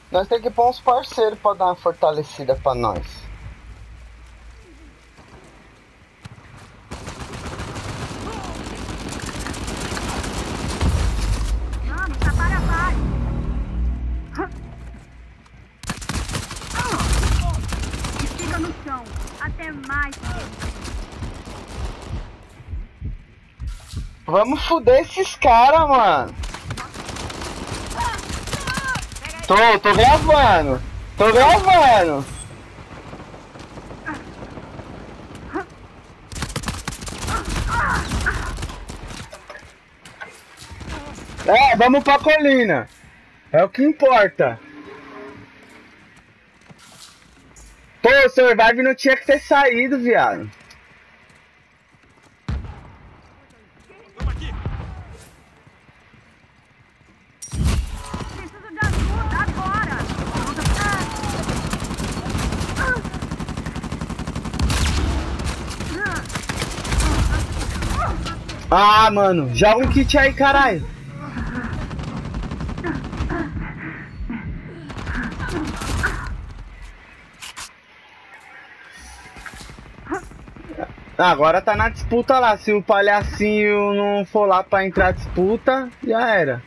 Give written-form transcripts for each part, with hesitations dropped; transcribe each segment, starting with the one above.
Nós temos que pôr uns parceiros pra dar uma fortalecida pra nós. Vamos, tapar a base. E fica no chão. Até mais. Vamos fuder esses caras, mano. Tô gravando. Tô gravando. É, vamos pra colina. É o que importa. Pô, o Survive não tinha que ter saído, viado. Vamos aqui. Preciso de ajuda agora. Ah, mano, joga um kit aí, caralho. Agora tá na disputa lá. Se o palhacinho não for lá pra entrar a disputa, já era.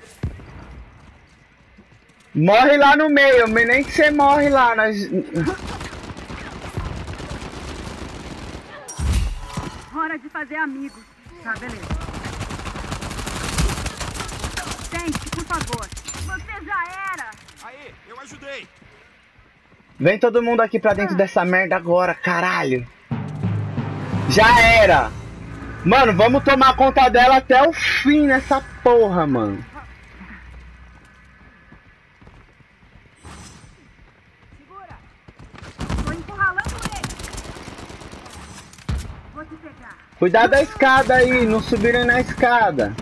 Morre lá no meio, nem que você morre lá. Nós... Hora de fazer amigos. Tá, beleza. Tente, por favor. Você já era. Aí, eu ajudei. Vem todo mundo aqui pra dentro dessa merda agora, caralho. Já era. Mano, vamos tomar conta dela até o fim nessa porra, mano. Segura. Tô encurralando ele. Vou te pegar. Cuidado da escada aí, não subirem na escada.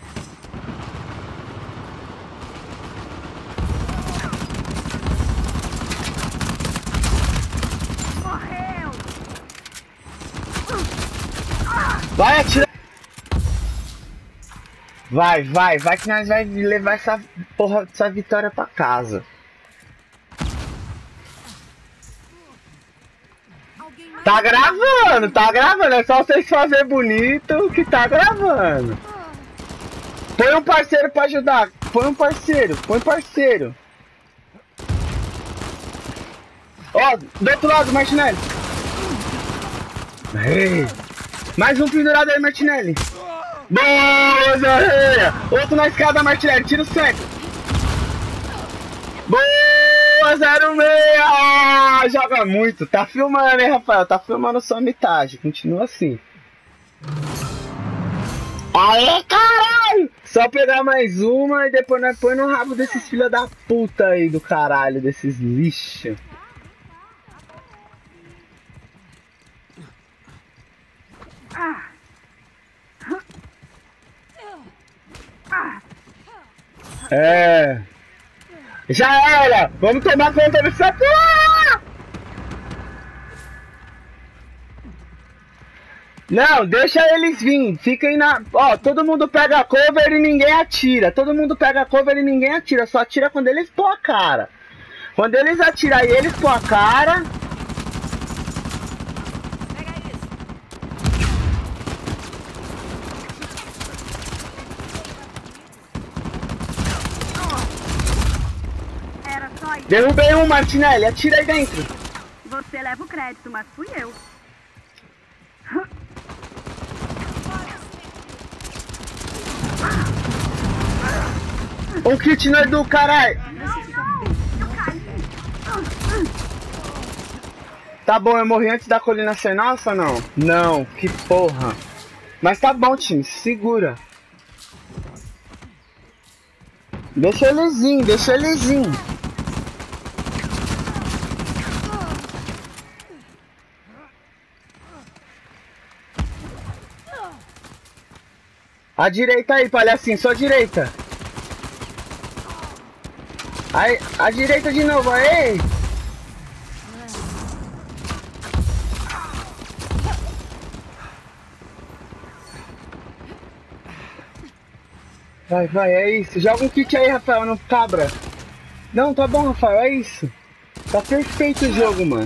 Morreu. Vai atirar. Vai que nós vai levar essa porra, essa vitória pra casa. Tá gravando, é só vocês fazerem bonito que tá gravando. Põe um parceiro pra ajudar, põe parceiro. Ó, do outro lado, Martinelli. Ei. Mais um pendurado aí, Martinelli. Boa, Zé! Outro na escada, Martinelli, tira o seco. Boa, 06! Ah, joga muito. Tá filmando, hein, Rafael? Tá filmando sua mitagem. Continua assim. Aê, caralho! Só pegar mais uma e depois nós põe no rabo desses filha da puta aí do caralho, desses lixos. É. Já era! Vamos tomar conta dessa porra! Não, deixa eles vir. Fiquem na... Ó, todo mundo pega cover e ninguém atira. Todo mundo pega cover e ninguém atira. Só atira quando eles pôr a cara. Quando eles atirar e eles pôr a cara... Derrubei um, Martinelli, atira aí dentro. Você leva o crédito, mas fui eu. Um kit nerd do caralho. Eu caí. Tá bom, eu morri antes da colina ser nossa ou não? Não, que porra. Mas tá bom, time, segura. Deixa eles ir. A direita aí, palhacinho, só a direita. Aí, a direita de novo, aí. Vai, é isso. Joga um kit aí, Rafael, no cabra. Não, tá bom, Rafael, é isso. Tá perfeito o jogo, mano.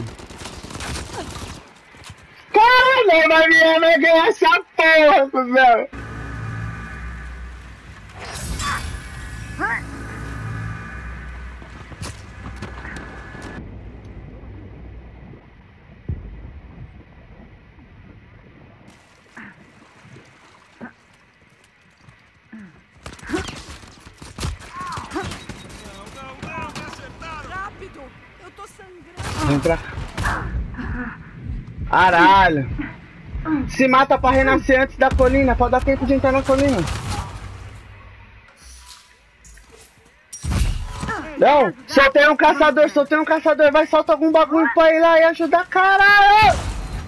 Caralho, mas vai ganhar essa porra, cuzão. Rápido! Eu tô sangrando! Vem pra cá. Caralho. Se mata pra renascer antes da colina, pode dar tempo de entrar na colina. Não, soltei um caçador, vai, solta algum bagulho pra ir lá e ajudar, caralho!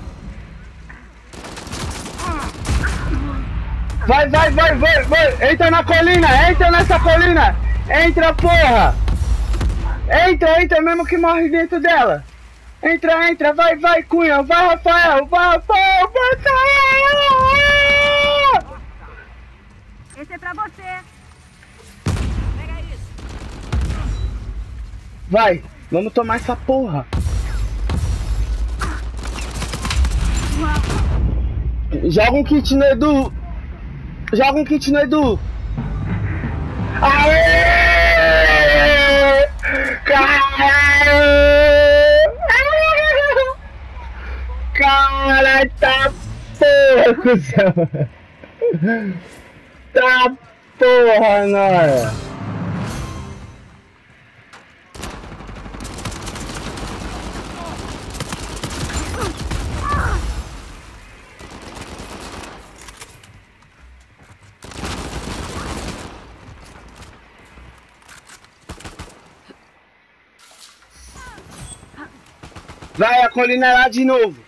Vai, entra na colina, entra nessa colina! Entra, porra! Entra, mesmo que morre dentro dela! Entra, vai, Cunha, vai, Rafael, vai, caralho! Esse é pra você! Pega isso! Vai, vamos tomar essa porra! Joga um kit no Edu! Aê! Caralho! Caralho, tá porra, cuzão! Tá porra, Nora! Vai, a colina é lá de novo.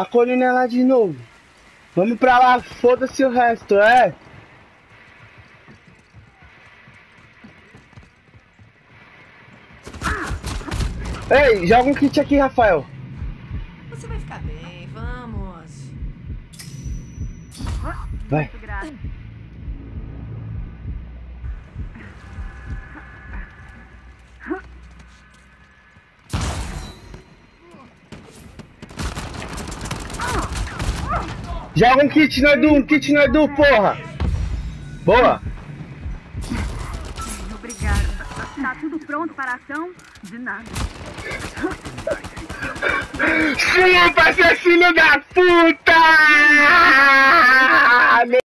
Vamos pra lá, foda-se o resto, é? Ei, joga um kit aqui, Rafael. Você vai ficar bem, vamos. Vai. Joga um kit no Edu, porra! Boa! Obrigada. Tá tudo pronto para a ação? De nada. Chupa, seu filho da puta!